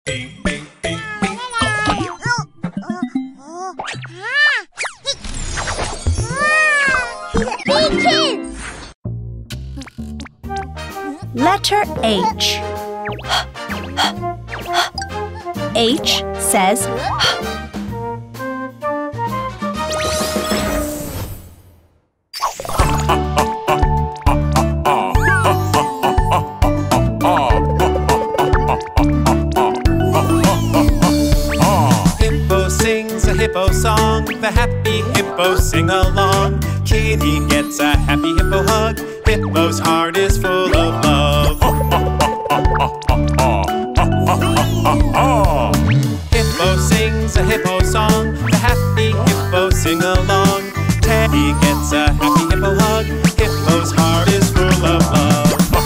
Bing, bing, bing, bing. Big kids! Letter H. H says Hippo sings a hippo song. The happy hippo sing along. Kitty gets a happy hippo hug. Hippo's heart is full of love. Hippo sings a hippo song. The happy hippo sing along. Teddy gets a happy hippo hug. Hippo's heart is full of love.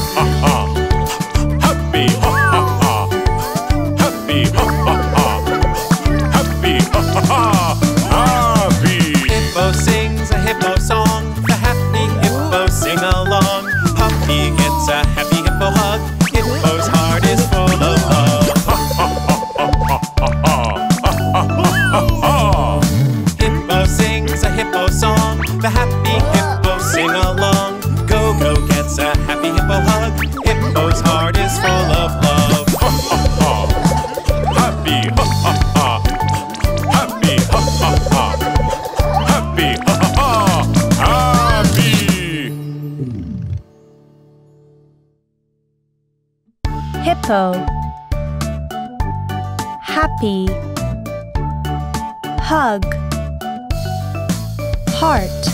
Happy, happy, happy, happy. Hippo sings a hippo song. The happy hippo sing along. Puppy gets a happy hippo hug. Hippo's heart is full of love. Hippo sings a hippo song. The happy hippo sing along. Go-go gets a happy hippo hug. Hippo's heart is full of love. Happy, happy, happy, happy. hippo, happy, hug, heart.